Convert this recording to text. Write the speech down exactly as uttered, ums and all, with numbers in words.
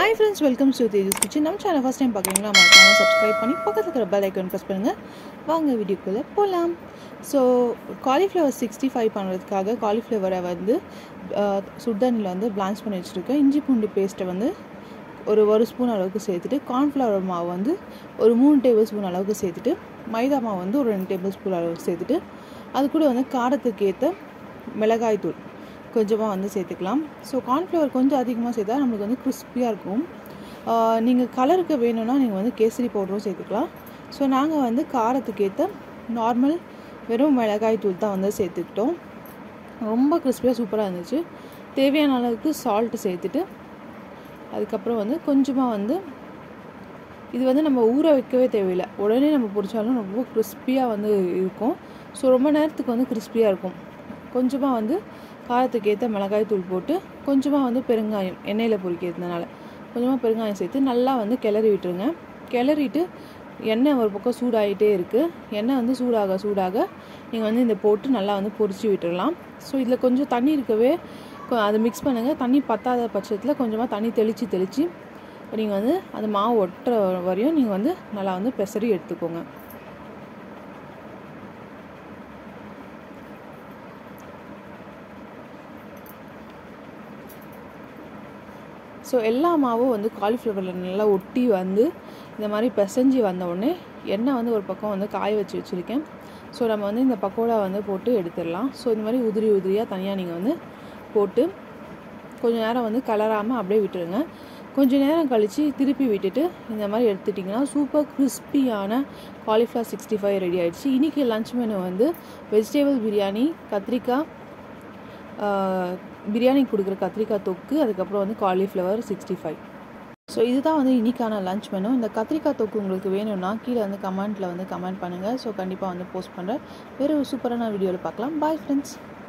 Hi friends, welcome to Tejas Kitchen. நம்ம channel first time பார்க்குறீங்களா, மறக்காம சப்ஸ்கிரைப் பண்ணி பக்கத்துல இருக்கிற பெல் ஐகான் பிரஸ் பண்ணுங்க. வாங்க வீடியோக்குள்ள போலாம். ஸோ காலிஃப்ளவர் சிக்ஸ்டி ஃபைவ் பண்ணுறதுக்காக காலிஃப்ளவரை வந்து சுடுதண்ணியில் வந்து பிளான்ச் பண்ணி வச்சுருக்கேன். இஞ்சி பூண்டு பேஸ்ட்டை வந்து ஒரு ஒரு ஸ்பூன் அளவுக்கு சேர்த்துட்டு, கார்ன்ஃப்ளவர் மாவு வந்து ஒரு மூணு டேபிள் ஸ்பூன் அளவுக்கு சேர்த்துட்டு, மைதா மாவு வந்து ஒரு ரெண்டு டேபிள் ஸ்பூன் அளவுக்கு சேர்த்துட்டு, அது கூட வந்து காரத்துக்கு ஏற்ற மிளகாய் தூள் கொஞ்சமாக வந்து சேர்த்துக்கலாம். ஸோ கார்ன்ஃப்ளவர் கொஞ்சம் அதிகமாக சேர்த்தா நம்மளுக்கு வந்து கிறிஸ்பியாக இருக்கும். நீங்கள் கலருக்கு வேணும்னா நீங்கள் வந்து கேசரி பவுடரும் சேர்த்துக்கலாம். ஸோ நாங்கள் வந்து காரத்துக்கு ஏற்ற நார்மல் வெறும் மிளகாய் தூள் தான் வந்து சேர்த்துக்கிட்டோம். ரொம்ப கிறிஸ்பியாக சூப்பராக இருந்துச்சு. தேவையான அளவுக்கு சால்ட்டு சேர்த்துட்டு, அதுக்கப்புறம் வந்து கொஞ்சமாக வந்து இது வந்து நம்ம ஊற வைக்கவே தேவையில்லை, உடனே நம்ம பொரிச்சாலும் ரொம்ப கிறிஸ்பியாக வந்து இருக்கும். ஸோ ரொம்ப நேரத்துக்கு வந்து கிறிஸ்பியாக இருக்கும். கொஞ்சமாக வந்து காரத்துக்கு ஏற்ற மிளகாய் தூள் போட்டு, கொஞ்சமாக வந்து பெருங்காயம், எண்ணெயில் பொரிக்கிறதுனால கொஞ்சமாக பெருங்காயம் சேர்த்து நல்லா வந்து கிளறி விட்டுருங்க. கிளறிட்டு எண்ணெய் ஒரு பக்கம் சூடாகிட்டே இருக்குது. எண்ணெய் வந்து சூடாக சூடாக நீங்கள் வந்து இந்த போட்டு நல்லா வந்து பொரிச்சு விட்டுடலாம். ஸோ இதில் கொஞ்சம் தண்ணி இருக்கவே அதை மிக்ஸ் பண்ணுங்கள். தண்ணி பத்தாத பட்சத்தில் கொஞ்சமாக தண்ணி தெளித்து தெளித்து நீங்கள் வந்து அந்த மாவு ஒட்டுற வரையும் நீங்கள் வந்து நல்லா வந்து பெசரி எடுத்துக்கோங்க. ஸோ எல்லா மாவும் வந்து காலிஃப்ளவரில் நல்லா ஒட்டி வந்து இந்த மாதிரி பிசைஞ்சு வந்த உடனே எண்ணெய் வந்து ஒரு பக்கம் வந்து காய வச்சு வச்சுருக்கேன். ஸோ நம்ம வந்து இந்த பக்கோடா வந்து போட்டு எடுத்துடலாம். ஸோ இந்த மாதிரி உதிரி உதிரியாக தனியாக நீங்கள் வந்து போட்டு கொஞ்சம் நேரம் வந்து கலராமல் அப்படியே விட்டுருங்க. கொஞ்சம் நேரம் கழித்து திருப்பி விட்டுட்டு இந்த மாதிரி எடுத்துட்டிங்கன்னா சூப்பர் கிறிஸ்பியான காலிஃப்ளவர் சிக்ஸ்டி ஃபைவ் ரெடி ஆகிடுச்சு. இன்றைக்கி லன்ச் மெனு வந்து வெஜிடேபிள் பிரியாணி, கத்திரிக்காய் பிரியாணி கொடுக்குற கத்திரிக்காய் தொக்கு, அதுக்கப்புறம் வந்து காலிஃப்ளவர் சிக்ஸ்டி ஃபைவ். ஸோ இதுதான் வந்து இன்றைக்கான லன்ச் மெனு. இந்த கத்திரிக்காய் தொக்கு உங்களுக்கு வேணும்னா கீழே வந்து கமெண்ட்டில் வந்து கமெண்ட் பண்ணுங்கள். ஸோ கண்டிப்பாக வந்து போஸ்ட் பண்ணுறேன். வேறு ஒரு சூப்பரான வீடியோவில் பார்க்கலாம். Bye friends.